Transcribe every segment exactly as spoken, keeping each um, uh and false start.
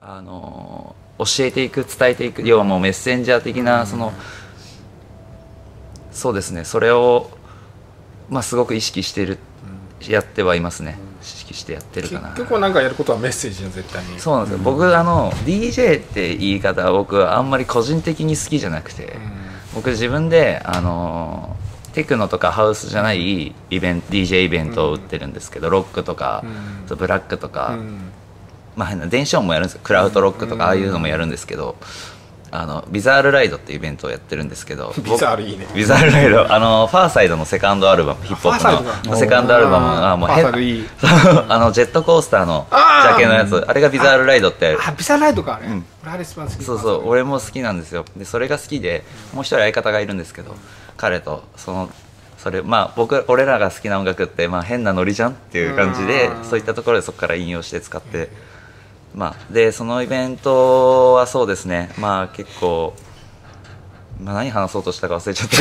あの教えていく伝えていく、要はもうメッセンジャー的なその、そうですね、それをまあすごく意識している、やってはいますね。意識してやってるかな。 結局なんかやることはメッセージじゃん絶対に。 そうなんですよ、僕あの ディージェー って言い方は僕はあんまり個人的に好きじゃなくて、僕自分であのテクノとかハウスじゃないイベント ディージェー イベントを売ってるんですけど、ロックとかブラックとか、まあ変な電子音もやるんですよ、クラウドロックとかああいうのもやるんですけど、あのビザールライドっていうイベントをやってるんですけど、 ビザールいいね。 ビザールライド、あのファーサイドのセカンドアルバム、ヒップホップのセカンドアルバムはもう変あのジェットコースターのジャケのやつ、あれがビザールライドって。 あ、ビザールライドかあれ。俺あれ一番好き。 そうそう、俺も好きなんですよ。でそれが好きで、もう一人相方がいるんですけど、彼とそのそれまあ僕俺らが好きな音楽ってまあ変なノリじゃんっていう感じで、そういったところでそこから引用して使って、まあでそのイベントはそうですね、まあ結構。まあ何話そうとしたか忘れちゃった。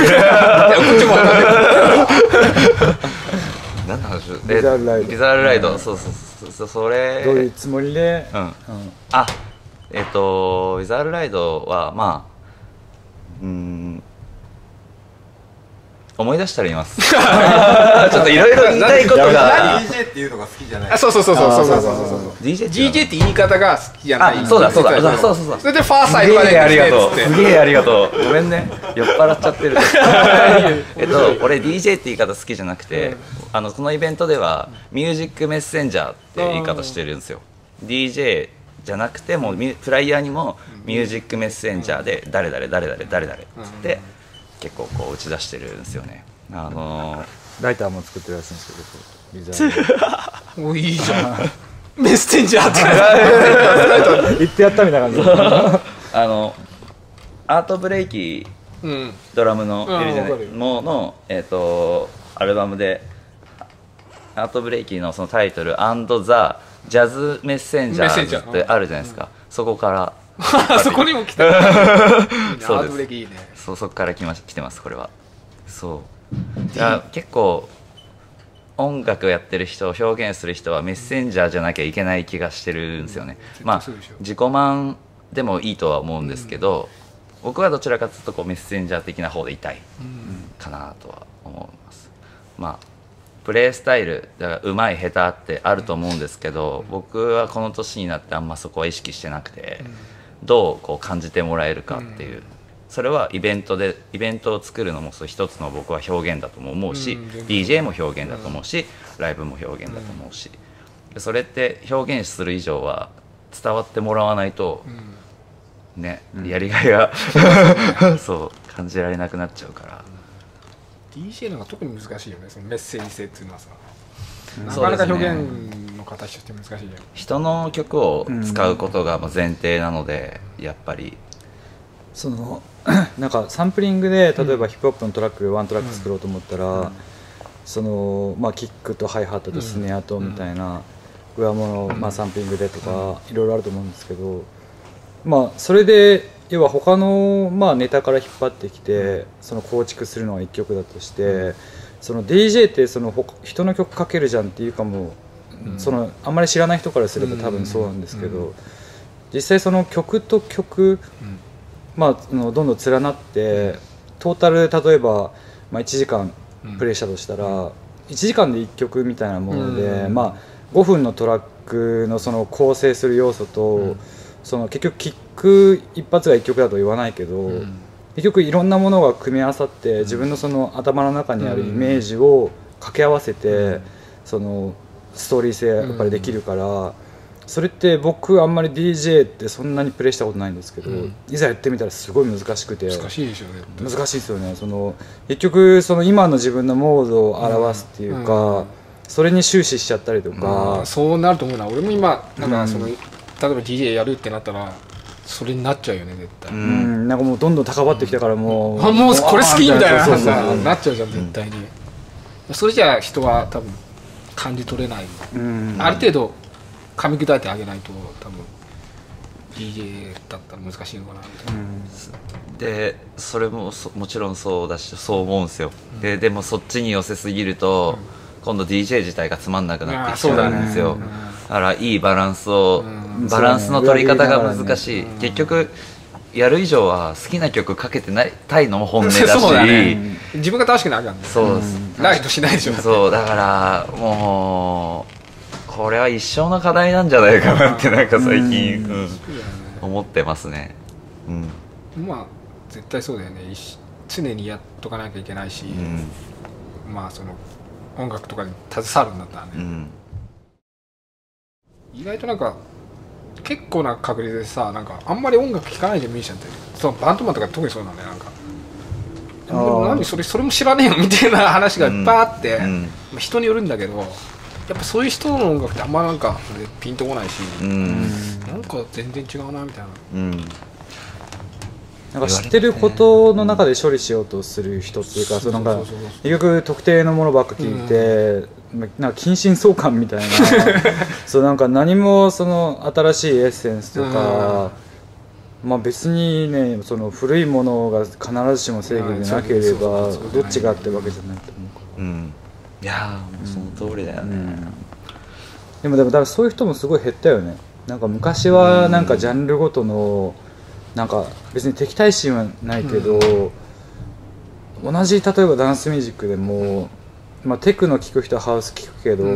何の話？ ビザールライド。 ビザールライド、そうそうそう、それ。 どういうつもりで？ うん。あ、えっとビザールライドはまあ、うん。思い出したら言います。ちょっといろいろ言いたいことが。 ディージェー っていうのが好きじゃない。 そうそうそうそうそうそうそうそう。 ディージェーディージェー って言い方が好きじゃない。 そうだそうだ、そうそうそう。 それでファーサイドまでありがとう。すげえありがとう。ごめんね。酔っ払っちゃってる。えっと俺 ディージェー って言い方好きじゃなくて、あのこのイベントではミュージックメッセンジャーって言い方してるんですよ。ディージェー じゃなくてもうフライヤーにもミュージックメッセンジャーで誰々誰々誰々って結構こう打ち出してるんですよね。あのー、ライターも作ってるらしいんですけど、ビザール。 もういいじゃん。メッセンジャーって言ってやったみたいな感じ。 あのアートブレイキー、うん、ドラムのいるじゃないものえっ、ー、とアルバムでアートブレイキーのそのタイトル「アンドザジャズメッセンジャーズ」ってあるじゃないですか。そこからそこにも来た。 そうです。そう、そこから来まし来てますこれは。そういや結構音楽をやってる人を表現する人はメッセンジャーじゃなきゃいけない気がしてるんですよね。まあ自己満でもいいとは思うんですけど、僕はどちらかというとこうメッセンジャー的な方でいたいかなとは思います。まあプレースタイルだから上手い下手ってあると思うんですけど、僕はこの年になってあんまそこは意識してなくて、どうこう感じてもらえるかっていう、それはイベントでイベントを作るのも一つの僕は表現だとも思うし、ディージェー も表現だと思うし、ライブも表現だと思うし、それって表現する以上は伝わってもらわないとね、やりがいがそう感じられなくなっちゃうから。 ディージェー のが特に難しいよね、そのメッセージ性っていうのはさ、なかなか表現の形として難しいじゃん。 人の曲を使うことが前提なので、やっぱりそのなんかサンプリングで例えばヒップホップのトラックでワントラック作ろうと思ったら、うん、そのまあキックとハイハットとスネアとみたいな上物をまあサンプリングでとかいろいろあると思うんですけど、まあそれで要は他のまあネタから引っ張ってきてその構築するのがいっきょくだとして、その ディージェー ってその人の曲かけるじゃんっていうかも、そのあんまり知らない人からすれば多分そうなんですけど、実際その曲と曲まあ、どんどん連なってトータル例えば、まあ、いちじかんプレイしたとしたらいちじかんでいっきょくみたいなもので、まあ、ごふんのトラックのその構成する要素とその結局キック一発がいっきょくだと言わないけど結局いろんなものが組み合わさって自分のその頭の中にあるイメージを掛け合わせてそのストーリー性やっぱりできるから。それって僕あんまり ディージェー ってそんなにプレイしたことないんですけど、うん、いざやってみたらすごい難しくて難しいでしょうね。 難しいですよね。その結局その今の自分のモードを表すっていうか、うんうん、それに終始しちゃったりとか、 まあ、そうなると思うな。俺も今なんかその、うん、例えば ディージェー やるってなったらそれになっちゃうよね絶対、うん、 なんかもうどんどん高まってきたからもう、 うん、あもうこれ好きみたいな話になっちゃうじゃん絶対に、うん、それじゃあ人は多分感じ取れない、うん、ある程度噛み砕いてあげないと多分 ディージェー だったら難しいのかなみたいな、 うん、でそれもそもちろんそうだしそう思うんですよ、うん、ででもそっちに寄せすぎると、うん、今度 ディージェー 自体がつまんなくなってきちゃうんですよ、ね、だからいいバランスをバランスの取り方が難しい、ね、結局やる以上は好きな曲かけてないたいのも本音だしそうだ、ね、 自分が楽しくなるからね。 そうです、 うん、ライトしないでしょ。 そうだからもうこれは一生の課題なんじゃないかなってなんか最近、うんうん、思ってますね、 うん、まあ絶対そうだよね。常にやっとかなきゃいけないし、うん、まあその音楽とかに携わるんだったらね、うん、意外となんか結構な確率でさ、なんかあんまり音楽聴かないじゃんミュージシャンって。そのバンドマンとか特にそうなんだよ。なんかでも何それそれも知らねえよみたいな話がいっぱいあって、うんうん、人によるんだけど、やっぱそういう人の音楽ってあんまなんかピンとこないし、うん、なんか全然違うなみたいな、うん、 なんか知ってることの中で処理しようとする人っていうか、うん、そのなんか結局特定のものばっか聞いて、うん、なんか近親相関みたいなそうなんか何もその新しいエッセンスとか、うん、まあ別にねその古いものが必ずしも正義でなければどっちがってわけじゃないと思うから、うん、 いやーその通りだよね、うん、 でもでもだからそういう人もすごい減ったよね。なんか昔はなんかジャンルごとのなんか別に敵対心はないけど、うん、同じ例えばダンスミュージックでも、まあ、テクノ聴く人はハウス聴くけど、うん、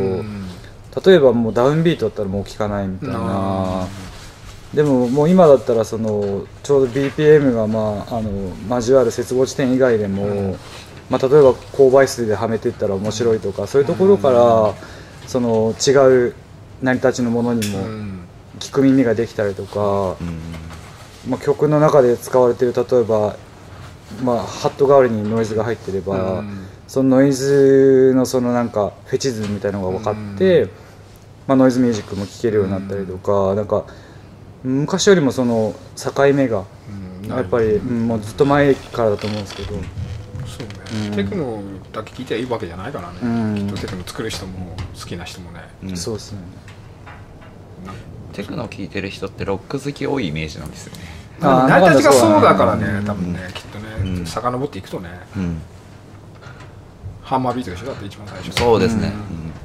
例えばもうダウンビートだったらもう聴かないみたいな、うん、でももう今だったらそのちょうど ビーピーエム が、まあ、あの交わる接合地点以外でも、うん、まあ、例えば高倍数ではめていったら面白いとかそういうところから、その違う成り立ちのものにも聞く耳ができたりとか、まあ、曲の中で使われている例えば、まあ、ハット代わりにノイズが入っていれば、そのノイズのそのなんかフェチズムみたいなのが分かって、まあ、ノイズミュージックも聴けるようになったりとか、なんか昔よりもその境目がやっぱり、うん、もうずっと前からだと思うんですけど、そうね、 うん、テクノだけ聴いてはいいわけじゃないからね、うん、きっとテクノ作る人も好きな人もね、 うん、そうですね。 テクノ聴いてる人ってロック好き多いイメージなんですよね。 成り立ちがそうだからね、多分ね、きっとね、うん、遡っていくとね、うん、ハンマービートでしょ、だって一番最初。 そうですね、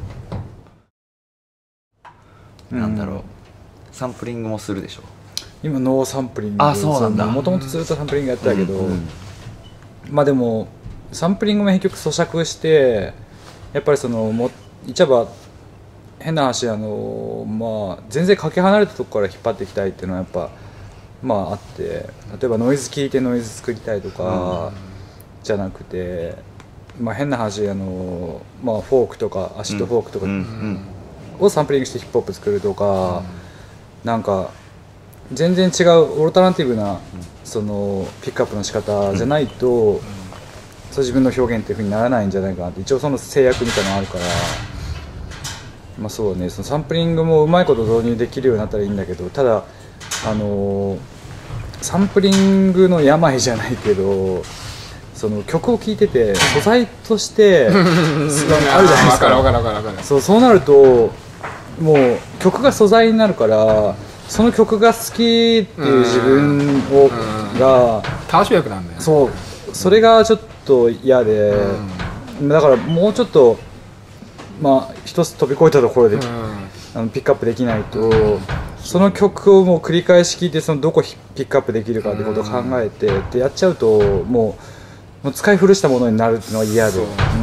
うん、なんだろう、サンプリングもするでしょ。 今ノーサンプリング。 あ、そうなんだ。 もともとずっとサンプリングやってたけど、うんうん、まあでもサンプリングも結局咀嚼して、やっぱりそのも言っちゃえば変な話、あのまあ全然かけ離れたところから引っ張っていきたいっていうのはやっぱまああって、例えばノイズ聞いてノイズ作りたいとかじゃなくて、まあ変な話、あのまあフォークとかアシッドフォークとかをサンプリングしてヒップホップ作るとか、なんか全然違うオルタナティブなそのピックアップの仕方じゃないと、そう自分の表現っていう風にならないんじゃないかなって、一応その制約みたいなのがあるから。まあそうね、そのサンプリングもうまいこと導入できるようになったらいいんだけど、ただあのー、サンプリングの病じゃないけど、その曲を聴いてて素材としてあるじゃないですか。そう、そうなるともう曲が素材になるから、その曲が好きっていう自分をが楽しみよくなるんだよね。 そう、それがちょっと嫌で、だからもうちょっとまあ、一つ飛び越えたところで、うん、あのピックアップできないと、うん、その曲をもう繰り返し聴いて、そのどこピックアップできるかってことを考えて、うん、でやっちゃうともう、もう使い古したものになるっていうのは嫌で、うん、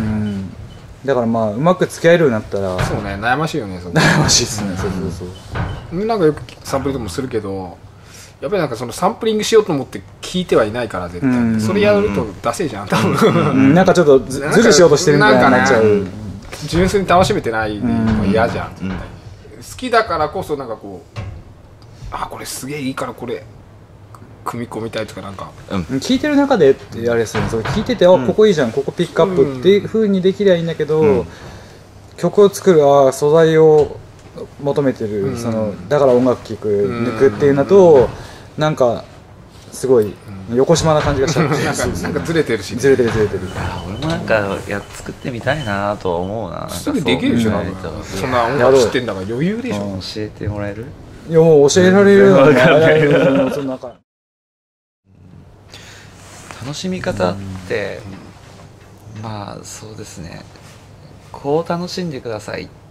だからまあうまく付き合えるようになったら。 そうね、悩ましいよね。 そ悩ましいですね、うん、そうそうそう。なんかよくサンプリングもするけど、やっぱりなんかそのサンプリングしようと思って聴いてはいないから絶対、うん、それやるとダセえじゃん多分、うん、 なんかちょっとずるしようとしてるみたいになっちゃう。 純粋に楽しめてないの嫌じゃん、うん、好きだからこそなんかこう、あ、これすげえいいからこれ組み込みたいとか、なんか、 うん、聞いてる中でってあれですよね、それ聞いてて、うん、あ、ここいいじゃん、ここピックアップっていう風にできりゃいいんだけど、うん、曲を作る、あ、素材を求めてる、うん、そのだから音楽聴く、うん、抜くっていうのと、なんかすごい横島な感じがしちゃってなんかなんかずれてるし、ね、 ずれてるずれてる。いや、俺もなんかや作ってみたいなとは思うな。 すぐできるでしょ、なんかそんな音楽知ってんだから余裕でしょ。 教えてもらえる？ いや、もう教えられるようなそんな楽しみ方って、まあそうですね、こう楽しんでくださいっ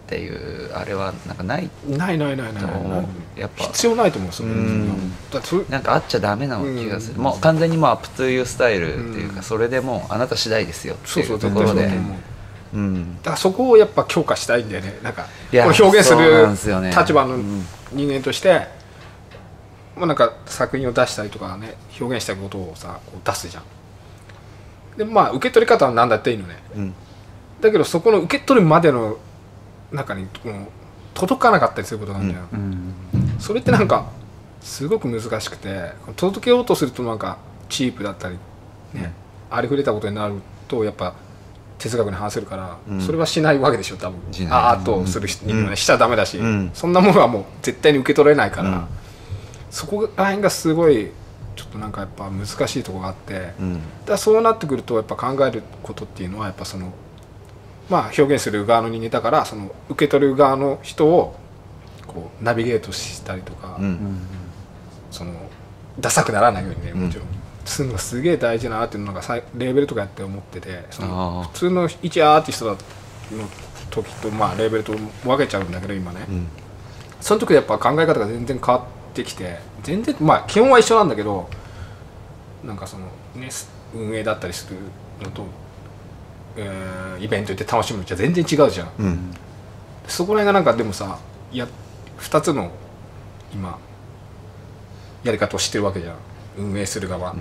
っていうあれはなんかないないないないないないやっぱ必要ないと思うそれ、うん、 だそなんかあっちゃダメな気がする、うん、もう完全にもうアップトゥーユースタイルっていうか、うん、それでもうあなた次第ですよっていうところで、うん、だからそこをやっぱ強化したいんだよね。なんかこれ表現する立場の人間として、まあ、なんか作品を出したりとかね表現したいことをさこう出すじゃん。でまあ受け取り方は何だっていいのね、うん、だけどそこの受け取るまでの中にもう届かなかったりすることがあるじゃん、うんうん、それってなんかすごく難しくて届けようとするとなんかチープだったり、ね、うん、ありふれたことになるとやっぱ哲学に反するから、うん、それはしないわけでしょ多分アートをする人にはね、うん、しちゃダメだし、うん、そんなものはもう絶対に受け取れないから、うん、そこら辺がすごいちょっとなんかやっぱ難しいところがあって、うん、だからそうなってくるとやっぱ考えることっていうのはやっぱそのまあ表現する側の人間だからその受け取る側の人をこうナビゲートしたりとか、うん、そのダサくならないようにねもちろん、うん、するのがすげえ大事ななっていうのがレーベルとかやって思っててその普通の一アーティストの時とまあレーベルと分けちゃうんだけど今ね、うん、その時やっぱ考え方が全然変わってきて全然まあ基本は一緒なんだけどなんかそのね運営だったりするのと、えー、イベント行って楽しむじゃ全然違うじゃん、うん、そこら辺がなんかでもさいやふたつの今やり方を知ってるわけじゃん運営する側、うん、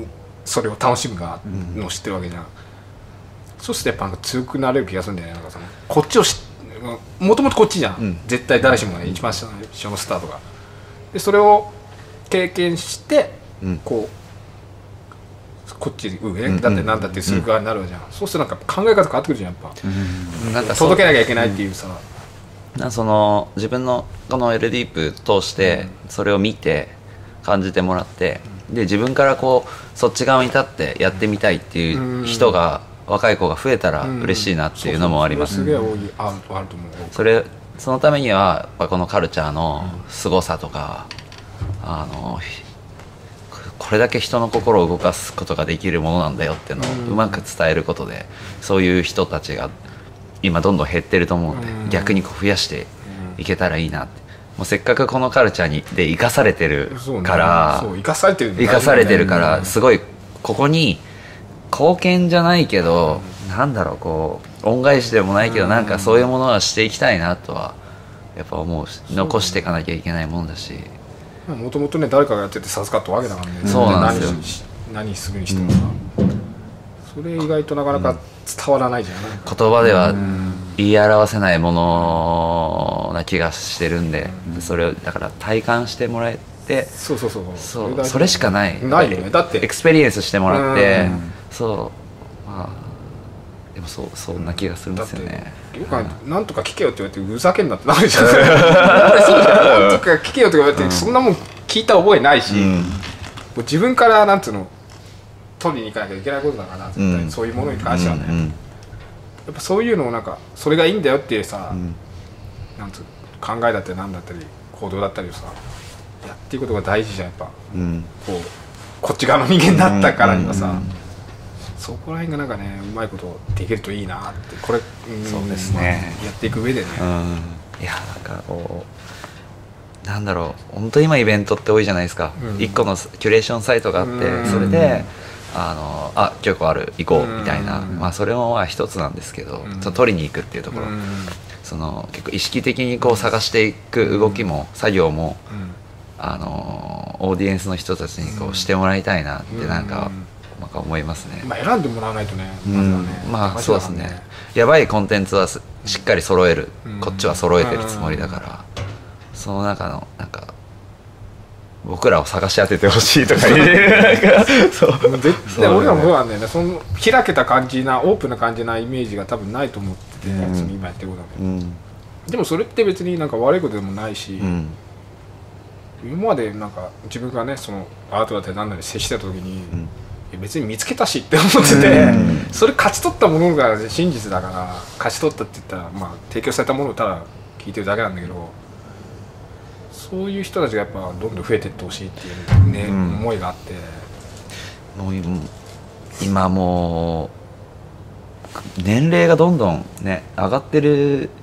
それを楽しむ側の知ってるわけじゃん、うん、そうするとやっぱ強くなれる気がするんだよね。なんかそのこっちを知もともとこっちじゃん、うん、絶対誰しもね、うん、一番最初のスタートがでそれを経験して、うん、こうこっち運営だってなんだってする側になるわけじゃん、うん、そうするとなんか考え方変わってくるじゃんやっぱ、うん、なんか届けなきゃいけないっていうさ、 うん、なんかその自分のこの エルディープ通してそれを見て感じてもらって、うん、で自分からこうそっち側に立ってやってみたいっていう人が、うん、若い子が増えたら嬉しいなっていうのもあります。 すげえ多いあると思う。 それそのためにはやっぱこのカルチャーの凄さとか、うん、あのこれだけ人の心を動かすことができるものなんだよっていうのをうまく伝えることで、うん、そういう人たちが今どんどん減ってると思うので、うん、逆にこう増やしていけたらいいなって。もうせっかくこのカルチャーにで生かされてるから、 そうね、そう生かされてる、 生かされてるからすごいここに貢献じゃないけど、うん、なんだろうこう恩返しでもないけど、うん、なんかそういうものはしていきたいなとはやっぱ思うし、残していかなきゃいけないもんだし、 もともとね誰かがやってて授かったわけだからね。 そうなんですよ。 何するにしてもさ、うん、それ意外となかなか伝わらないじゃん、うん、 言葉では言い表せないものな気がしてるんで、うん、それをだから体感してもらえて、 そうそうそうそう、それしかないないよね。だってエクスペリエンスしてもらって、うん、そうまあでもそうそんな気がするんですよね。 よくなんとか聞けよって言われてふざけんなってなるじゃん。そうじゃん。なんとか聞けよって言われて、うん、そんなもん聞いた覚えないし、うん、もう自分からなんつうの取りに行かなきゃいけないことだから絶対、うん、そういうものに関してはね、うんうん、やっぱそういうのをなんかそれがいいんだよっていうさ、うん、なんつう考えだったりなんだったり行動だったりをさやっていくことが大事じゃんやっぱ、うん、こうこっち側の人間だったからにはさ、うんうんうん、そこら辺がなんかねうまいことできるといいなってこれ、 うん、そうですね、 まあ、やっていく上でね、 うん、いやなんかこうなんだろう本当に今イベントって多いじゃないですか、うん、いっこのキュレーションサイトがあって、うん、それであのあ今日こうある行こうみたいな、うん、まあそれもまあ一つなんですけど、うん、取りに行くっていうところ、うん、その結構意識的にこう探していく動きも、うん、作業も、うん、あのオーディエンスの人たちにこうしてもらいたいなってなんか、うん、なんか思いますね。 まあ選んでもらわないとね、 まずはね、うん、まあそうですね。やばいコンテンツはしっかり揃える、うん、こっちは揃えてるつもりだから、うん、その中のなんか僕らを探し当ててほしいとか言えるそう絶対俺らもそうなんだよね。その開けた感じなオープンな感じなイメージが多分ないと思ってて、うん、今やってることだけど、うん、でもそれって別になんか悪いことでもないし、うん、今までなんか自分がねそのアートだったり何だり接してた時に、うん、別に見つけたしって思ってて、うん、それ勝ち取ったものが真実だから勝ち取ったって言ったら、まあ、提供されたものをただ聞いてるだけなんだけど、そういう人たちがやっぱどんどん増えていってほしいっていうね、うん、思いがあって、 もう今もう年齢がどんどんね上がってる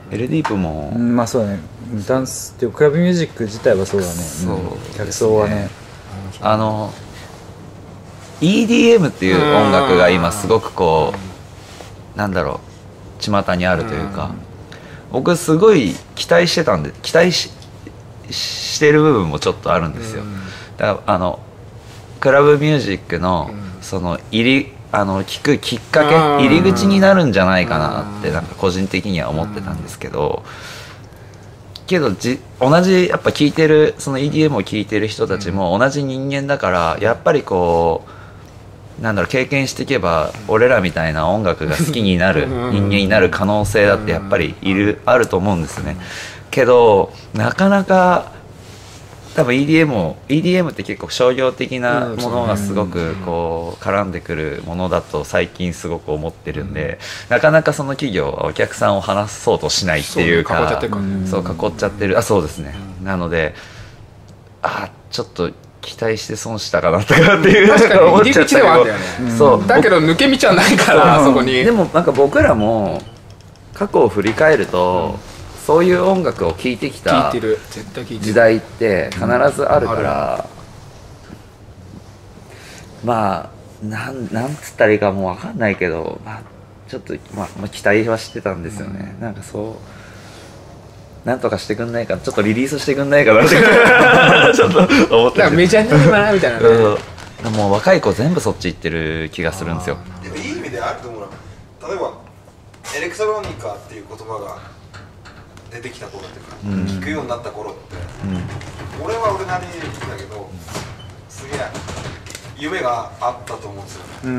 エルディープも、 うん、まあそうだね、ダンスっていうクラブミュージック自体はそうだね。そう、うん、客層はね、 あの イーディーエム っていう音楽が今すごくこうなんだろう巷にあるというか、僕すごい期待してたんで期待ししてる部分もちょっとあるんですよ。だからあのクラブミュージックのその入りあの聞くきっかけ入り口になるんじゃないかなってなんか個人的には思ってたんですけど、けどじ同じやっぱ聴いてるその イーディーエム を聴いてる人たちも同じ人間だからやっぱりこうなんだろう経験していけば俺らみたいな音楽が好きになる人間になる可能性だってやっぱりいるあると思うんですね。けどなかなか多分 イーディーエム も イーディーエム って結構商業的なものがすごくこう絡んでくるものだと最近すごく思ってるんで、なかなかその企業はお客さんを話そうとしないっていうか、そう囲っちゃってる、あそうですね、なのであちょっと期待して損したかなとかっていう確かに入り口ではあるんだよね。そうだけど抜け道はないからあそこに。 でもなんか僕らも過去を振り返ると、そういう音楽を聴いてきた時代って必ずあるから、まあなんなんつったらいいかもう分かんないけど、まあ、ちょっと、まあ、まあ期待はしてたんですよね。なんかそうなんとかしてくんないかな、ちょっとリリースしてくんないかなってちょっと思ってる。メジャーになるかなみたいなね。 もう若い子全部そっち行ってる気がするんですよ。 でもいい意味であると思うな。例えばエレクトロニカっていう言葉が出てきた頃っていうか、うん、聞くようになった頃って、うん、俺は俺なりにだけどすげえ夢があったと思うんですよね、うん、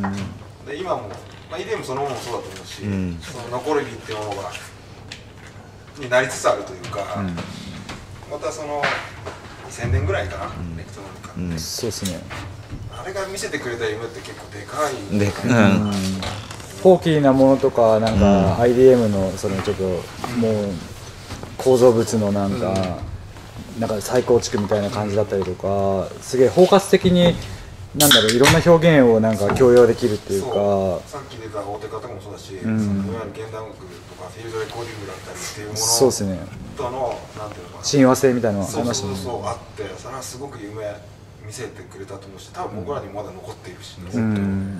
で今も、まあ、イーディーエム そのものもそうだと思うし、うん、その残り火っていうものがになりつつあるというか、うん、またそのにせんねんぐらいかな、うん、エレクトロニカって、うん、 そうですね、 あれが見せてくれた夢って結構でかいでかい、うんフォーキーなものとかなんか アイディーエム のそのちょっともう構造物のなんかなんか再構築みたいな感じだったりとか、すげえ包括的になんだろういろんな表現をなんか強要できるっていうか、 さっき出た大手方もそうだし、うん、そのいわゆる現代音楽とかフィールドレコーディングだったりっていうものそうですねとのなんていうのかな親和性みたいなのがありましたね。 そうそうそうあって、それはすごく夢見せてくれたと思うし、多分僕らにもまだ残っているし、ね、うん、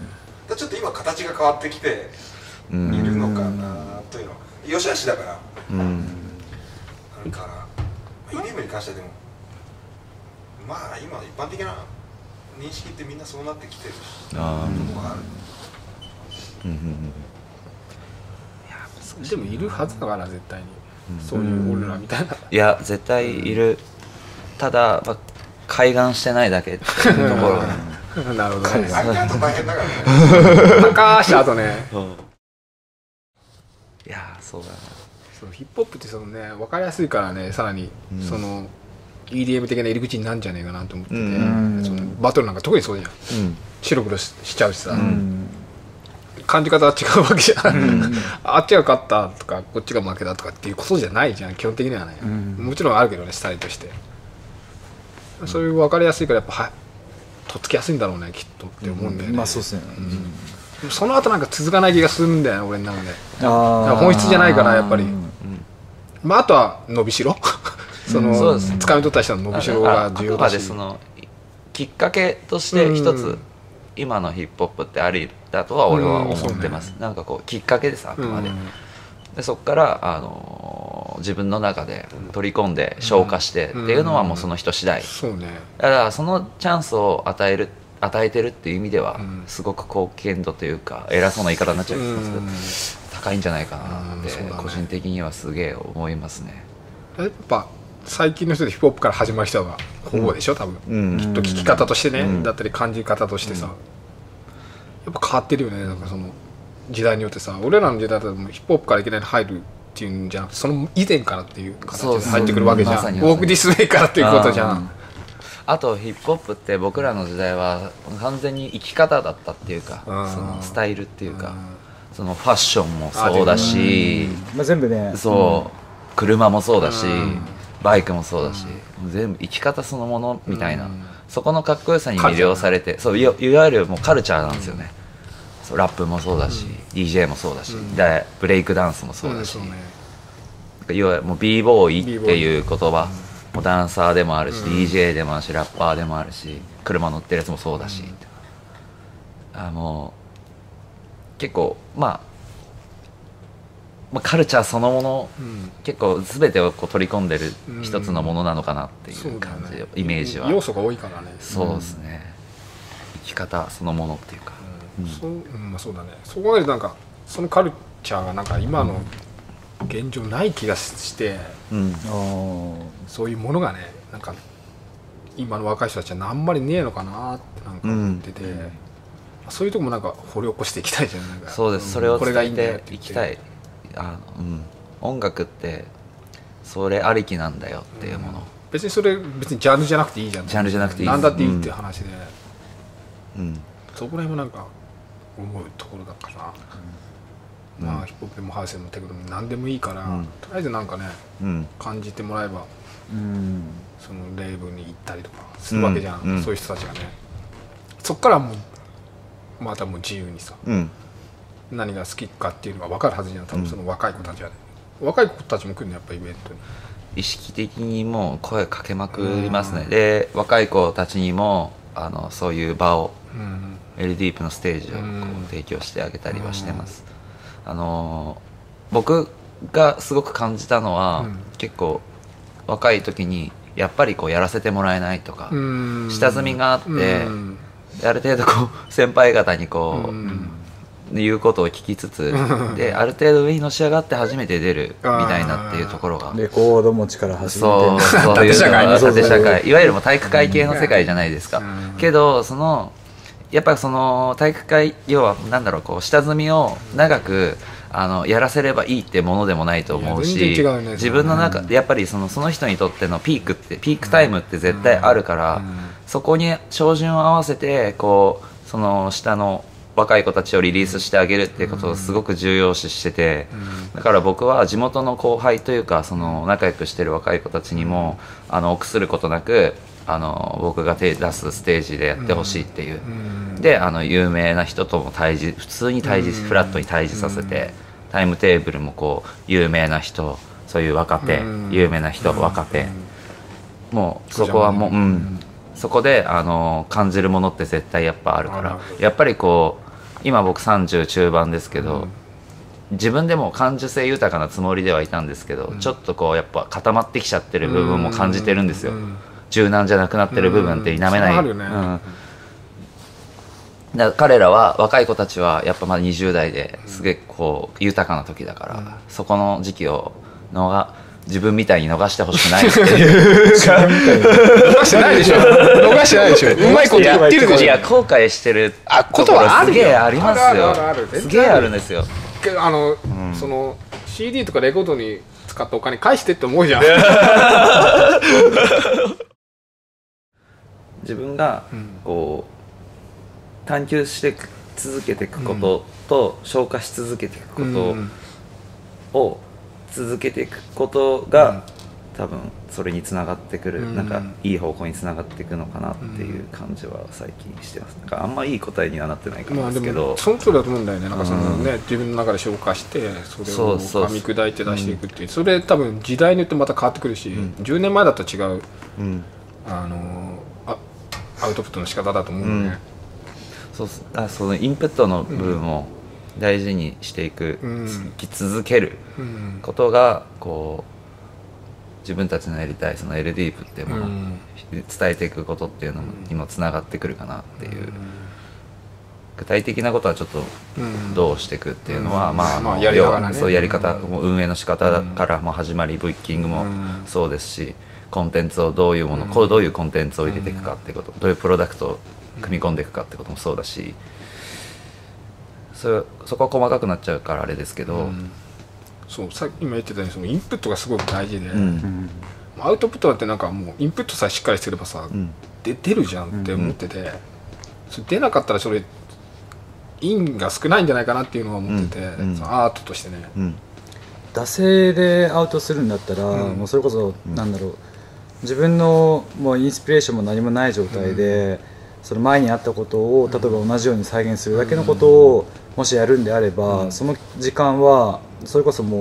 ちょっと今形が変わってきているのかなというのはよしあしだから、うん、なんか イーディーエム に関してはでもまあ今一般的な認識ってみんなそうなってきてるところがある。 うんうんうん、いやでもいるはずだから絶対に、うん、そういう俺らみたいな。 いや絶対いる、ただ、まあ、開眼してないだけっていうところなるほどね。 あれちゃんと大変だからね。 高した後ね。 うん、いやそうだな。 そうヒップホップってそのね分かりやすいからね、さらに、うん、その イーディーエム 的な入り口になるんじゃねえかなと思ってて、うん、そのバトルなんか特にそうじゃん。うん、白黒 し, しちゃうしさ、うん、感じ方は違うわけじゃん。うん、あっちが勝ったとかこっちが負けたとかっていうことじゃないじゃん基本的にはね。うん、もちろんあるけどねスタイルとして。そういう分かりやすいからやっぱはとっつきやすいんだろうねきっとって思うんだよね。 まあそうですね。 うん、その後なんか続かない気がするんだよね俺の中で。あ本質じゃないからやっぱり。うん、まああとは伸びしろその、うん、つかみ取った人の伸びしろが重要だし。 あくまでそのきっかけとして一つ、うん、今のヒップホップってありだとは俺は思ってます。うんね、なんかこうきっかけですあくまで。うん、でそこからあのー、自分の中で取り込んで消化してっていうのはもうその人次第、うんうん、 そうね、 だからそのチャンスを与える与えてるっていう意味ではすごく貢献度というか偉そうな言い方になっちゃいますけど、高いんじゃないかなって個人的にはすげえ思いますね。 やっぱ最近の人でヒップホップから始まる人がほぼでしょ多分、うん、きっと聞き方としてね、うん、だったり感じ方としてさ、うん、やっぱ変わってるよね。なんかその時代によってさ、俺らの時代だとヒップホップからいきなり入るっていうんじゃなくてその以前からっていう形で入ってくるわけじゃん。ウォークディスウェイからっていうことじゃん。 あとヒップホップって僕らの時代は完全に生き方だったっていうか、そのスタイルっていうか、そのファッションもそうだし、 まあ、全部ねそう、車もそうだし、バイクもそうだし、全部生き方そのものみたいな、そこのかっこよさに魅了されて、そういわゆるもうカルチャーなんですよね。そうラップもそうだし、ディージェー もそうだし、でブレイクダンスもそうだし、 要はもう b ボーイっていう言葉、もうダンサーでもあるし、うん、ディージェー でもあるし、ラッパーでもあるし、車乗ってるやつもそうだし、うん、あもう結構、まあ、まあカルチャーそのもの、うん、結構全てをこう取り込んでる一つのものなのかなっていう感じ、うんね、イメージは要素が多いからね。 そうですね、うん、生き方そのものっていうか、 うんうんそううんまあ、そうだね。そう考えるとなんかそのカルチャーがなんか今の現状ない気がして、うん、そういうものがねなんか今の若い人たちはあんまりねえのかなってなんか思ってて、うん、そういうとこもなんか掘り起こしていきたいじゃないですか。 そうです、うん、それを伝えていきたい。あ、うん、音楽ってそれありきなんだよっていうもの、うん、 別にそれ別にジャンルじゃなくていいじゃん。 ジャンルじゃなくていい、 なんだっていいっていう話で、 うん、 そこら辺もなんか思うところだからな、うん、まあヒップホップでもハウスでもテクノでも何でもいいから、うん、とりあえずなんかね、うん、感じてもらえば、うん、そのレイブに行ったりとかするわけじゃん、うん、そういう人たちがね。そっからもうまたもう自由にさ、うん、何が好きかっていうのが分かるはずじゃん、多分その若い子たちはね、うん、若い子たちも来るのやっぱイベントに意識的にもう声かけまくりますね、うん、で若い子たちにもあのそういう場を、うん、エルディープのステージをこう提供してあげたりはしてます、うん、あの僕がすごく感じたのは、うん、結構若い時にやっぱりこうやらせてもらえないとか、うん、下積みがあって、うん、ある程度こう先輩方にこう、うん言うことを聞きつつである程度上にのし上がって初めて出るみたいなっていうところがレコード持ちから始めてそうそういう縦社会いわゆるもう体育会系の世界じゃないですか、うん、けどそのやっぱりその体育会要はなんだろうこう下積みを長くあのやらせればいいってものでもないと思うし、ね、自分の中でやっぱりそのその人にとってのピークってピークタイムって絶対あるから、うんうん、そこに照準を合わせてこうその下の若い子たちをリリースしてあげるっていうことをすごく重要視してて、だから僕は地元の後輩というかその仲良くしてる若い子たちにもあの臆することなくあの僕が手出すステージでやってほしいっていう、であの有名な人とも対峙普通に対峙フラットに対峙させて、タイムテーブルもこう有名な人そういう若手有名な人若手もうそこはもううんそこであの感じるものって絶対やっぱあるからやっぱりこう今僕さんじゅう中盤ですけど、うん、自分でも感受性豊かなつもりではいたんですけど、うん、ちょっとこうやっぱ固まってきちゃってる部分も感じてるんですよ、うん、柔軟じゃなくなってる部分って否めない、うんうん、だ彼らは若い子たちはやっぱまだにじゅう代ですげえこう豊かな時だから、うん、そこの時期をのが自分みたいに逃してほしくないっていう逃してないでしょ逃してないでしょうまいこと言ってるでしょ。 いや後悔してることはあるよ。 すげえありますよ。すげえあるんですよ。 あの、うん、その シーディー とかレコードに使ったお金返してって思うじゃん自分がこう探求して続けていくことと、うん、消化し続けていくことを、うん続けていくことが、うん、多分それにつながってくる、うん、なんかいい方向につながっていくのかなっていう感じは最近してます。なんかあんまいい答えにはなってないかもですけど、まあ、でもその通りだと思うんだよね。なんかその、ねうん、自分の中で消化してそれを噛み砕いて出していくっていう、それ多分時代によってまた変わってくるし、うん、じゅうねんまえだと違う、うん、あのあアウトプットの仕方だと思うのね、 うん、そうあそのインプットの部分も、うん大事にしていく、うん、生き続けることがこう自分たちのやりたいその エルディー プっていうものを伝えていくことっていうのにもつながってくるかなっていう、うん、具体的なことはちょっとどうしていくっていうのは、うん、まあ、まあやりながらね、そういうやり方、うん、運営の仕方からも始まりブッキングもそうですしコンテンツをどういうもの、うん、こうどういうコンテンツを入れていくかっていうことどういうプロダクトを組み込んでいくかってこともそうだしそ, そこは細かくなっちゃうからあれですけど、うん、 そうさっき今言ってたようにそのインプットがすごく大事で、うん、アウトプットだってなんかもうインプットさえしっかりすればさ、うん、で出るじゃんって思ってて、うん、それ出なかったらそれ因が少ないんじゃないかなっていうのは思ってて、うん、そのアートとしてね、うん、 惰性でアウトするんだったら、うん、もうそれこそなんだろう自分のもうインスピレーションも何もない状態で、その前にあったことを例えば同じように再現するだけのことをもしやるんであれば、うん、その時間はそれこそもう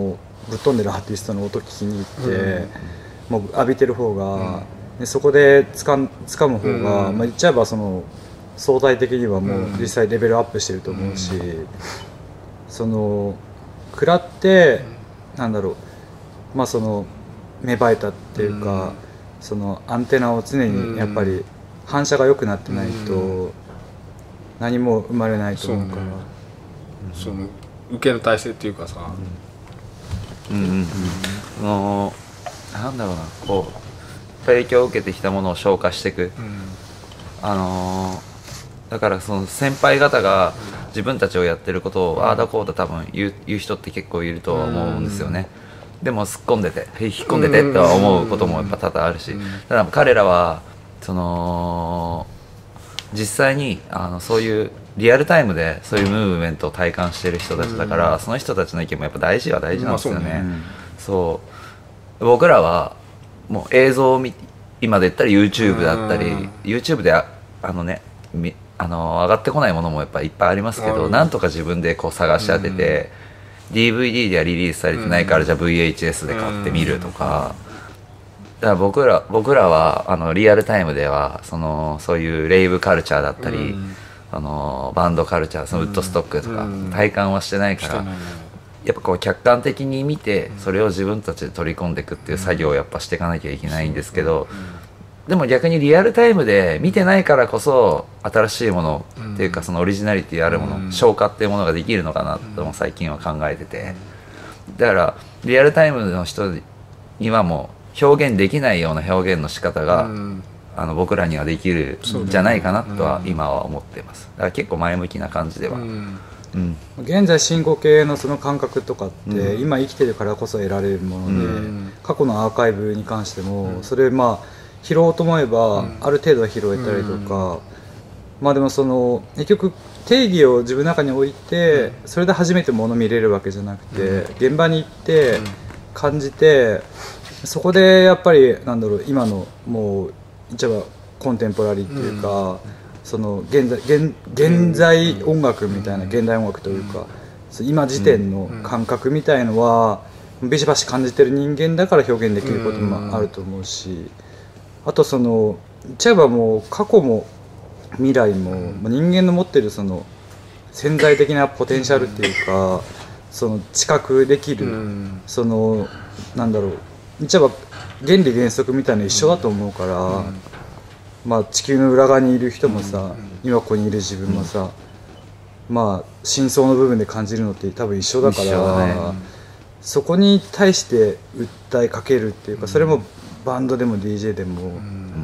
ぶっ飛んでるアーティストの音聞きに行って、うん、もう浴びてる方が、うん、でそこでつかん掴む方が、うん、まあ、言っちゃえばその相対的にはもう実際レベルアップしてると思うし、うん、その食らってなんだろう、まあその芽生えたっていうか、うん、そのアンテナを常にやっぱり反射が良くなってないと何も生まれないと思うから、 その受けの体制っていうかさ、 うんうんうん、そのなんだろうな、こう影響を受けてきたものを消化していく、うん、あのー、だからその先輩方が自分たちをやってることをああだこうだ多分言う、言う人って結構いるとは思うんですよね、うん、でも突っ込んでて引っ込んでてとは思うこともやっぱ多々あるし、ただ彼らはその実際にあのそういうリアルタイムでそういうムーブメントを体感している人たちだから、うん、その人たちの意見もやっぱ大事は大事なんですよね、まあ そうね、そう僕らはもう映像を見今で言ったら YouTube だったり、うん、YouTube で あ, あのねみあの上がってこないものもやっぱいっぱいありますけど、うん、なんとか自分でこう探し当てて、うん、ディーブイディー ではリリースされてないから、うん、じゃあ ブイエイチエス で買ってみるとか、だから僕ら僕らはあのリアルタイムではそのそういうレイブカルチャーだったり、うん、あのバンドカルチャー、そのウッドストックとか体感はしてないから、うん、やっぱこう客観的に見てそれを自分たちで取り込んでいくっていう作業をやっぱしていかなきゃいけないんですけど、でも逆にリアルタイムで見てないからこそ新しいものっていうかそのオリジナリティあるもの、消化っていうものができるのかなとも最近は考えてて、だからリアルタイムの人にはもう表現できないような表現の仕方が、うん、あの僕らにはできるんじゃないかなとは今は思っています。だから結構前向きな感じでは、うんうん、 現在進行形のその感覚とかって、うん、今生きてるからこそ得られるもので、うん、過去のアーカイブに関しても、うん、それまあ拾おうと思えば、うん、ある程度は拾えたりとか、うん、まあでもその結局定義を自分の中に置いて、うん、それで初めて物見れるわけじゃなくて、うん、現場に行って感じて、そこでやっぱりなんだろう、今のもう言っちゃえばコンテンポラリーっていうか、うん、その現在、現、現在音楽みたいな、現代音楽というか、うん、今時点の感覚みたいのはビシバシ感じてる人間だから表現できることもあると思うし、あとその言っちゃえばもう過去も未来も、うん、人間の持ってるその潜在的なポテンシャルっていうか、うん、その知覚できる、うん、そのなんだろう、言っちゃえば原理原則みたいなの一緒だと思うから、うん、まあ地球の裏側にいる人もさ、うん、今ここにいる自分もさ、うん、まあ真相の部分で感じるのって多分一緒だから、ね、そこに対して訴えかけるっていうか、それもバンドでも ディージェー でも、うん、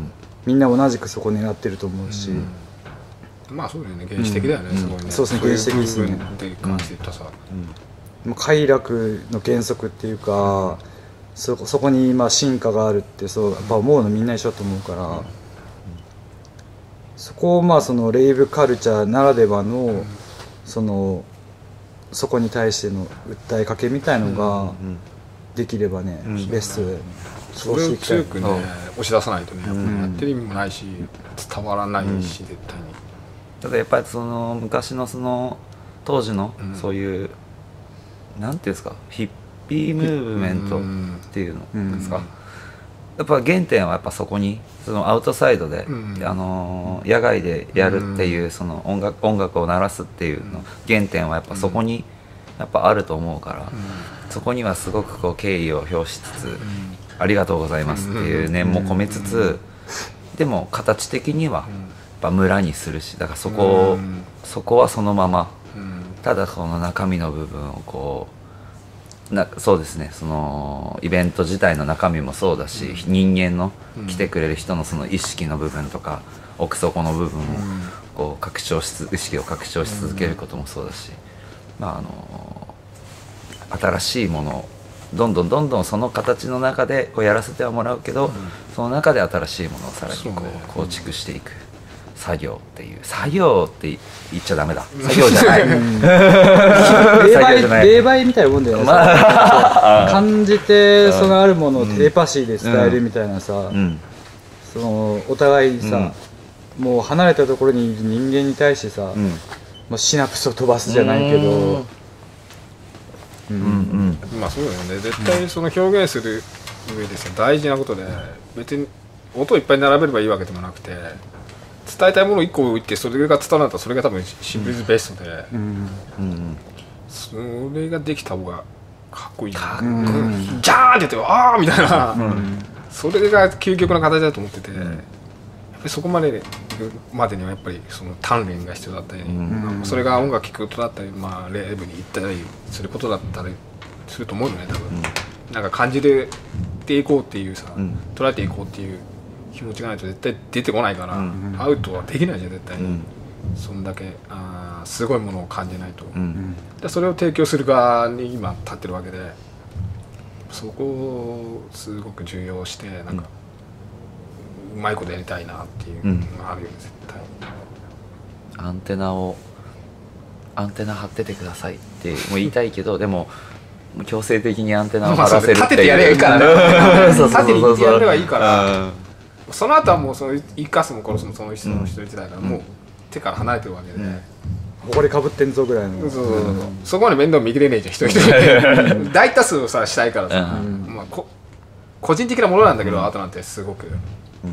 みんな同じくそこ狙ってると思うし、 うん、まあそうだよね、原始的だよね、うん、すごいね、 そうですね、原始的ですね。 で関して言ったさ、 うん、快楽の原則っていうか、そ, そこにまあ進化があるってそうやっぱ思うのみんな一緒だと思うから、うん、そこをまあそのレイブカルチャーならではの、うん、そのそこに対しての訴えかけみたいのができればね、うん、ベストで、ね、 それを強くね押し出さないとね、うん、やってる意味もないし伝わらないし、うん、絶対に。 ただやっぱりその昔のその当時のそういう、うん、なんていうんですか、ヒッピームーブメントっていうのですか、うん、やっぱ原点はやっぱそこにそのアウトサイドで、うん、あの野外でやるっていう、その音楽、音楽を鳴らすっていうの原点はやっぱそこにやっぱあると思うから、うん、そこにはすごくこう敬意を表しつつ、うん、ありがとうございますっていう念も込めつつ、でも形的にはやっぱ村にするし、だからそこを、うん、そこはそのまま、うん、ただこの中身の部分をこうな、そうですね、そのイベント自体の中身もそうだし、うん、人間の来てくれる人のその意識の部分とか奥底の部分をこう拡張し意識を拡張し続けることもそうだし、まああの新しいものをどんどんどんどんその形の中でこうやらせてはもらうけど、うん、その中で新しいものをさらにこう構築していく作業っていう、作業って言っちゃダメだ、作業じゃない霊媒みたいなもんだよね、まあ、感じてそのあるものをテレパシーで伝えるみたいなさ、うん、そのお互いにさ、うん、もう離れたところにいる人間に対してさ、うん、もうシナプスを飛ばすじゃないけど、 うんうん、まあそうだよね。絶対その表現する上でさ大事なことで、別に音をいっぱい並べればいいわけでもなくて、伝えたいものをいっこ置いてそれが伝わったらそれが多分シンプルイズベストで、うんうん、それができた方がかっこいいな、うん、ジャーンって言ってあーみたいな、うん、それが究極の形だと思ってて、うん、やっぱりそこまでまでにはやっぱりその鍛錬が必要だったり、うん、それが音楽聴くことだったり、まあ、レーブに行ったりすることだったりすると思うよね多分、うん、なんか感じていこうっていうさ、うん、捉えていこうっていう気持ちがないと絶対出てこないから、うんうん、アウトはできないじゃん絶対に、うん、そんだけあすごいものを感じないと、うん、でそれを提供する側に今立ってるわけで、そこをすごく重要してなんか、うん、うまいことやりたいなっていうのがあるよね、うん、絶対アンテナをアンテナ張っててくださいっても言いたいけどでも強制的にアンテナを張らせるっていう、まあ、立ててやればいいからね立てに行ってやればいいからその後はもうその生かすも殺すもその人の一人時代からもう手から離れてるわけで、ね、 ほこりかぶってんぞぐらいの、 そうそうそうそう、うん、そこまで面倒見きれねえじゃん一人一人大多数をさしたいからさ、うんまあ、こ個人的なものなんだけど、うん、アートなんてすごく、うん、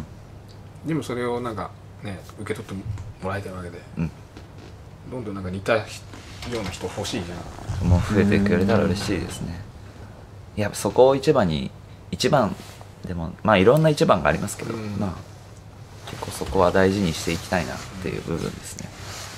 でもそれをなんかね受け取ってもらいたいわけで、うん、どんどんなんか似たような人欲しいじゃん。 もう増えてくれたら嬉しいですね。いやそこを一番に一番でもまあいろんな一番がありますけど、うん、まあ結構そこは大事にしていきたいなっていう部分ですね。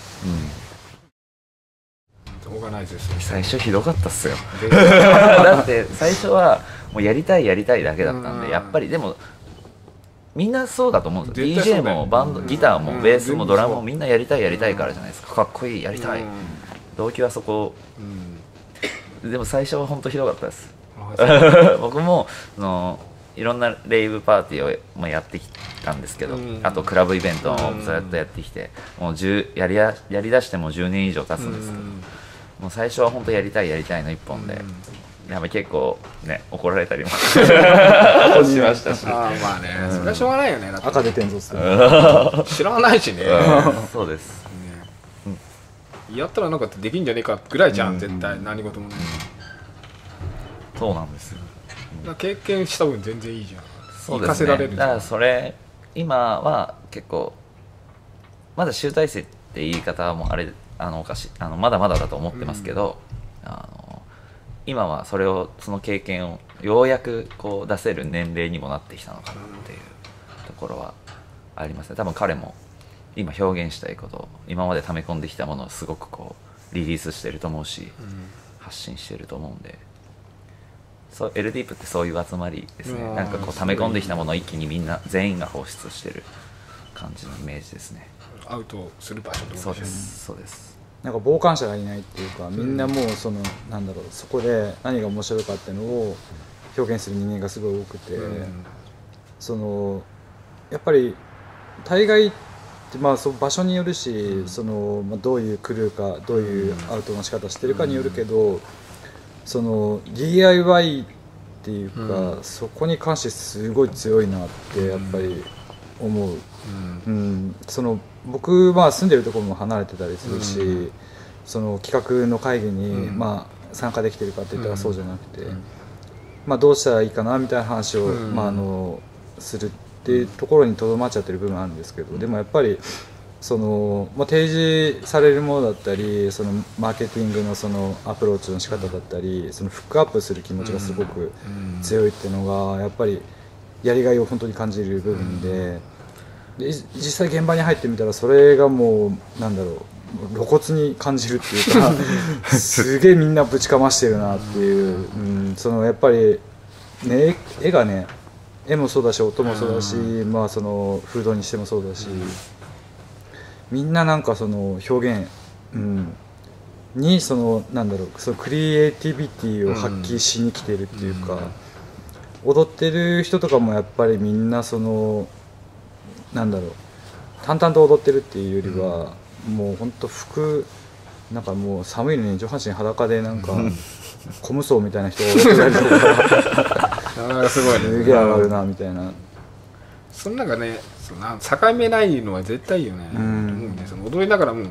うん。オーガナイズですね。 最初ひどかったっすよ。だって最初はもうやりたいやりたいだけだったんで、やっぱりでもみんなそうだと思うんですよ。ディージェー もバンド、ギターもベースもドラムもみんなやりたいやりたいからじゃないですか。かっこいいやりたい。動機はそこ。でも最初は本当ひどかったです。僕もそのいろんなレイブパーティーを、まあ、やってきたんですけど、あとクラブイベントをずっとやってきて、もうやりややりだしてもじゅうねん以上経つんですけど、もう最初は本当やりたいやりたいの一本で、やっぱ結構ね怒られたりもしましたし、 あまあね、それはしょうがないよね。 赤出てんぞっすね。 知らないしね。 そうです。 やったらなんかできんじゃねえかぐらいじゃん、絶対何事もね。 そうなんですよ。 経験した分全然いいじゃん。 そうですね。だからそれ今は結構まだ集大成って言い方もあれあのおかしいあのまだまだだと思ってますけど、うん、あの今はそれをその経験をようやくこう出せる年齢にもなってきたのかなっていうところはありますね。多分彼も今表現したいこと今まで溜め込んできたものをすごくこうリリースしてると思うし、うん、発信してると思うんで。そう エルディープ ってそういう集まりですね。なんかこう溜め込んできたものを一気にみんな全員が放出してる感じのイメージですね。 アウトする場所ってことそうですそうです。 なんか傍観者がいないっていうか、みんなもうその、うん、なんだろうそこで何が面白いかっていうのを表現する人間がすごい多くて、うん、そのやっぱり大概ってまあその場所によるし、うん、そのまあどういうクルーかどういうアウトの仕方してるかによるけど。うんその ディーアイワイ っていうか、うん、そこに関してすごい強いなってやっぱり思う、うんうん、その僕は住んでるところも離れてたりするし、うん、その企画の会議に、うんまあ、参加できてるかって言ったらそうじゃなくて、うんまあ、どうしたらいいかなみたいな話を、うんまあ、あのするっていうところにとどまっちゃってる部分あるんですけど、でもやっぱりそのまあ、提示されるものだったりそのマーケティングのそのアプローチの仕方だったりそのフックアップする気持ちがすごく強いっていうのがやっぱりやりがいを本当に感じる部分で、で実際現場に入ってみたらそれがもうなんだろう露骨に感じるっていうかすげえみんなぶちかましてるなっていう、うん、そのやっぱり、ね、絵がね絵もそうだし音もそうだし、まあ、そのフードにしてもそうだし。みんななんかその表現、うん、にそのなんだろうそのクリエイティビティを発揮しに来てるっていうか、うん、踊ってる人とかもやっぱりみんなそのなんだろう淡々と踊ってるっていうよりは、うん、もう本当服なんかもう寒いのに上半身裸でなんかコムソーみたいな人が踊ってたりとかすごいねすげえ上がるなみたいな。 そのなんかねその境目ないのは絶対いいよね、うん、思うね。その踊りながらも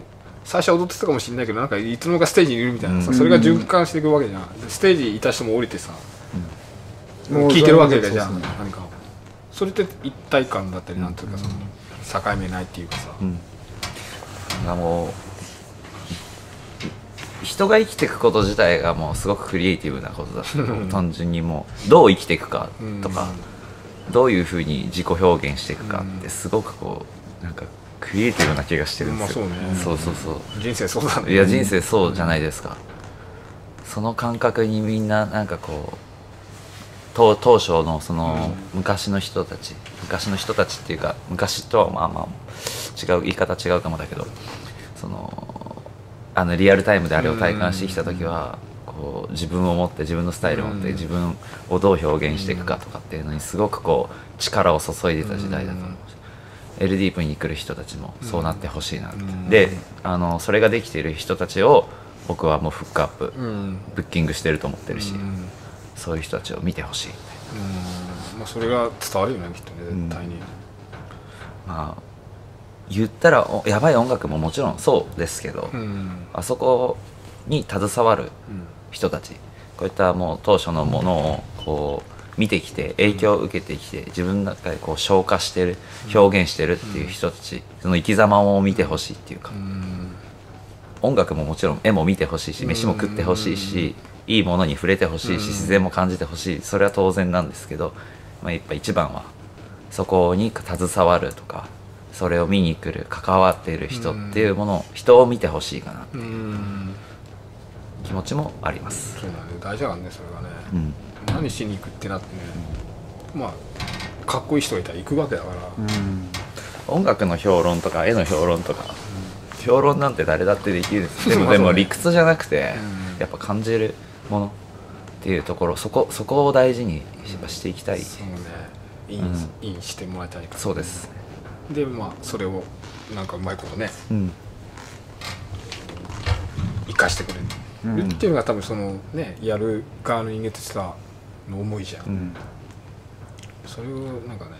最初は踊ってたかもしれないけどなんかいつの間にかステージにいるみたいなさ、うん、それが循環していくわけじゃん。ステージいた人も降りてさ、うん、聞いてるわけじゃん、ね、何かそれって一体感だったりなんていうかその境目ないっていうかさ、うん、 もう人が生きていくこと自体がもうすごくクリエイティブなことだし単純にもうどう生きていくかとか、うん、どういうふうに自己表現していくかってすごくこうなんかクリエイティブな気がしてるんですよ、 まあそうね、 そうそうそう人生そうだね。 いや人生そうじゃないですか、うん、その感覚にみんななんかこう当, 当初のその昔の人たち、うん、昔の人たちっていうか昔とはまあまあ違う言い方違うかもだけどそのあのリアルタイムであれを体感してきた時はこう自分を持って自分のスタイルを持って自分をどう表現していくかとかっていうのにすごくこう力を注いでた時代だと思うし エルディー プに来る人たちもそうなってほしいなってであのそれができている人たちを僕はもうフックアップブッキングしてると思ってるしそういう人たちを見てほしい。 うん、まあ、それが伝わるよねきっとね絶対に、うん、 まあ言ったらやばい音楽ももちろんそうですけど、うん、あそこに携わる人たち、うん、こういったもう当初のものをこう見てきて影響を受けてきて自分の中でこう消化してる表現してるっていう人たち、うん、その生き様を見てほしいっていうか、うん、音楽ももちろん絵も見てほしいし飯も食ってほしいし、うん、いいものに触れてほしいし自然も感じてほしいそれは当然なんですけど、まあ、やっぱ一番はそこに携わるとかそれを見に来る関わっている人っていうものを人を見てほしいかなっていう気持ちもあります。 そうだね大事だからねそれがね、うん、何しに行くってなってね、うん、まあかっこいい人がいたら行くわけだから、うん、 音楽の評論とか絵の評論とか、うん、評論なんて誰だってできるんですでもでも理屈じゃなくて、うん、やっぱ感じるものっていうところそこそこを大事にしていきたい、 そうねイン、うん、インしてもらいたいから、ね、 そうですでまあそれをなんかうまいことね、うん、生かしてくれるっていうのが多分そのねやる側の人間としてはの思いじゃん、うん、それをなんかね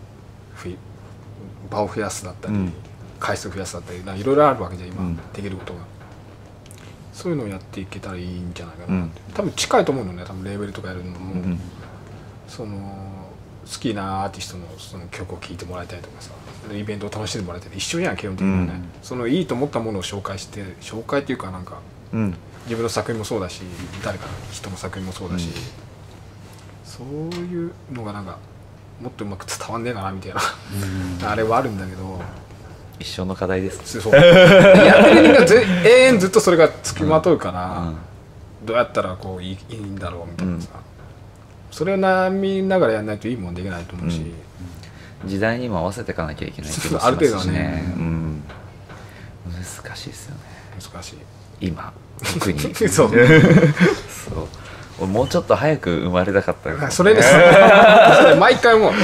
場を増やすだったり、うん、回数増やすだったりいろいろあるわけじゃん今、うん、できることがそういうのをやっていけたらいいんじゃないかなって、うん、多分近いと思うのね多分レーベルとかやるのも、うん、その好きなアーティストのその曲を聴いてもらいたいとかさイベントを楽しんでもらいたい一緒じゃん基本的にはね、うん、そのいいと思ったものを紹介して紹介っていうかなんか、うん、自分の作品もそうだし誰かの人の作品もそうだし、うん、そういうのがなんかもっとうまく伝わんねえかなみたいな、うん、あれはあるんだけど一生の課題ですそうやってる人がず永遠ずっとそれがつきまとうから、うんうん、どうやったらこういい、いいんだろうみたいなさ、うんそれを悩みながらやらないといいもんできないと思うし、 うん、時代にも合わせていかなきゃいけない気がしますしね。 ある程度はね、 うん、難しいですよね難しい今特にそうそうもうちょっと早く生まれたかったよそれです毎回もう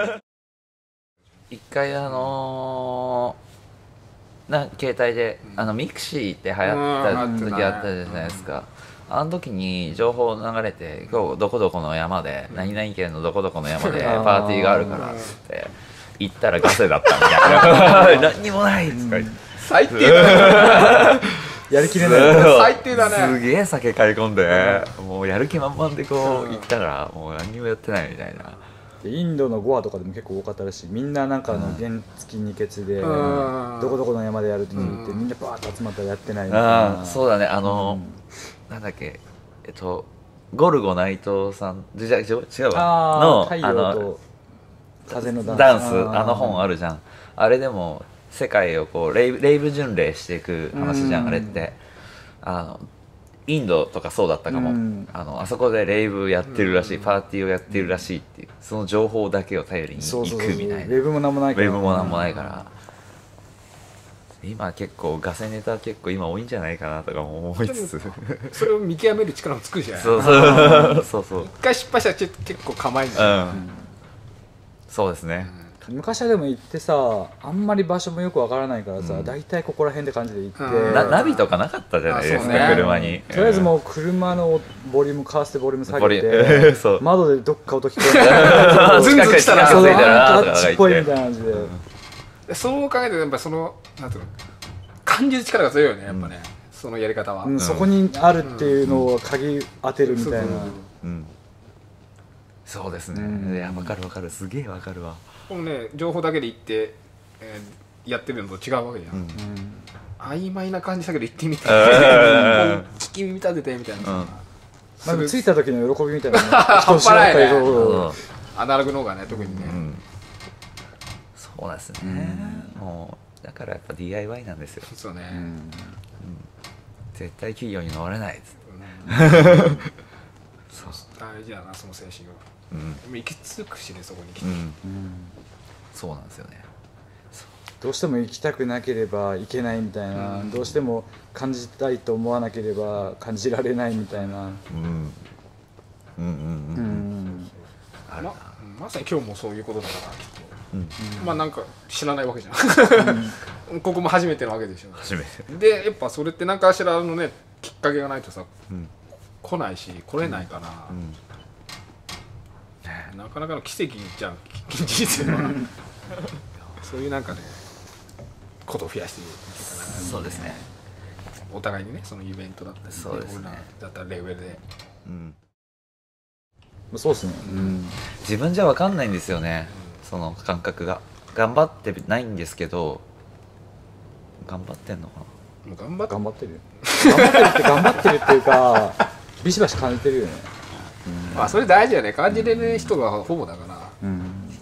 一回あのー、な携帯であのミクシーって流行った時あったじゃないですか、あの時に情報流れて今日どこどこの山で何々県のどこどこの山でパーティーがあるからっつって行ったらガセだったみたいな何にもないっつって最低だねやる気でない最低だねすげえ酒買い込んでもうやる気満々でこう行ったらもう何にもやってないみたいなインドのゴアとかでも結構多かったらしいみんななんかあの原付二欠でどこどこの山でやるって言ってみんなバーッと集まったらやってないみたいなあそうだねあの、うん、なんだっけえっとゴルゴ内藤さんじゃ違うわの太陽と風のダンスダンスあの本あるじゃんあれでも世界をこうレイブ、レイブ巡礼していく話じゃんあれってあのインドとかそうだったかも、うん、あのあそこでレイブやってるらしい、うん、パーティーをやってるらしいっていうその情報だけを頼りに行くみたいなウェブもなんもないからウェブもなんもないから、うん、今結構ガセネタ結構今多いんじゃないかなとかも思いつつそれを見極める力もつくじゃないそうそうそうそう一回失敗したら結構構えるんだよ、うんうん、そうですね、 昔はでも行ってさあんまり場所もよくわからないからさ、うん、大体ここら辺で感じで行って、 なナビとかなかったじゃないですか、ね、車にとりあえずもう車のボリュームカースでボリューム下げて窓でどっか音聞こえてズンズンしたらそうなんかあっちっぽいみたいな感じで、 うん、そう考えてやっぱそのなんていうの考感じる力が強いよねやっぱね、うん、そのやり方は、 うん、そこにあるっていうのを鍵当てるみたいな、 うん、そうですね、うん、いや分かる分かる、すげえ分かるわ。 このね情報だけで言って、えー、やってるのと違うわけじゃん、うん、曖昧な感じだけど言ってみて聞き耳立ててみたいな、うん、 まあ、着いた時の喜びみたいなね半端ないね、 アナログの方がね特にね、うん、 そうなんですね、うん、もうだからやっぱ ディーアイワイ なんですよ。 そうね、うんうん、絶対企業に乗れないです、うん、 そう大事だなその精神は、 うん、 行き着くしねそこに来て、うんうん、 そうなんですよね。 どうしても行きたくなければいけないみたいな、うん、どうしても感じたいと思わなければ感じられないみたいな、うん、うんうんうんうんあるな、ま、まさに今日もそういうことだからきっと、うん、まあなんか知らないわけじゃん、うん、ここも初めてなわけでしょ。 初めてでやっぱそれって何かしらのねきっかけがないとさ、うん、来ないし来れないから、うんうん、なかなかの奇跡じゃん人生はそういうなんかねことを増やしていくかな。 そうですね、 お互いにねそのイベントだったり、 そうですね、 だったらレベルで、 うん、 そうですね、うん、 自分じゃ分かんないんですよね、うん、その感覚が頑張ってないんですけど、頑張ってんのかな。もう頑張っ頑張ってる頑張ってるって頑張ってるっていうかビシバシ感じてるよね、 うん、まあそれ大事だね、感じれる人がほぼだから、うん、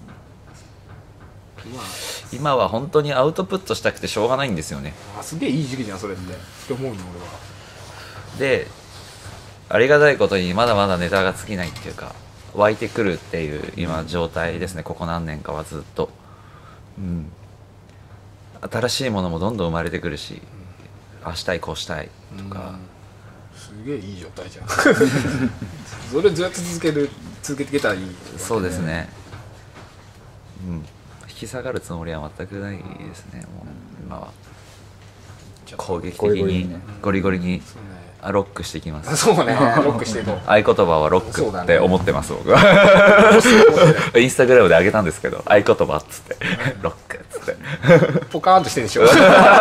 まあ、今は本当にアウトプットしたくてしょうがないんですよね。 あ、すげえいい時期じゃんそれって、って思うの俺は。 でありがたいことにまだまだネタが尽きないっていうか湧いてくるっていう今状態ですね、ここ何年かはずっと、うん、新しいものもどんどん生まれてくるし、うん、ああしたいこうしたいとか、 うん、すげえいい状態じゃんそれずっと続ける続けていけたらいい、ね、 そうですね、うん、引き下がるつもりは全くないですね、もう今は攻撃的にゴリゴリにロックしていきます。 そうね、ロックしていこう。 合言葉はロックって思ってます、僕は。インスタグラムで上げたんですけど、合言葉っつってロックっつってポカーンとしてるでしょ。ポカ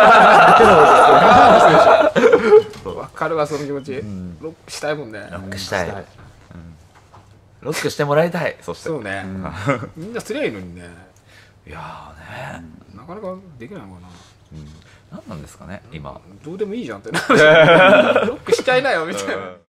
ーンとしてるでしょ。わかるわその気持ち、うん、ロックしたいもんね。 ロックしたい、うん、ロックしてもらいたい。そしてそうね、うん、みんなすりゃいいのにね。 いやーね、 なかなかできないのかな、 うん、何なんですかね今。 どうでもいいじゃんってなるロックしちゃいなよみたいな。